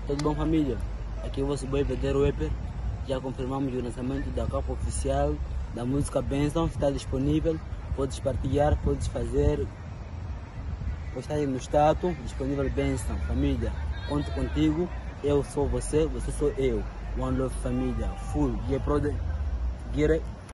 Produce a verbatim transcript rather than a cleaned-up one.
Tudo bom, família? Aqui é o vosso boy Pedro Rapper. Já confirmamos o lançamento da capa oficial da música Benção. Está disponível. Podes partilhar, podes fazer. Postar aí no status. Disponível Benção. Família, conto contigo. Eu sou você, você sou eu. One Love Família. Full. Get, get it.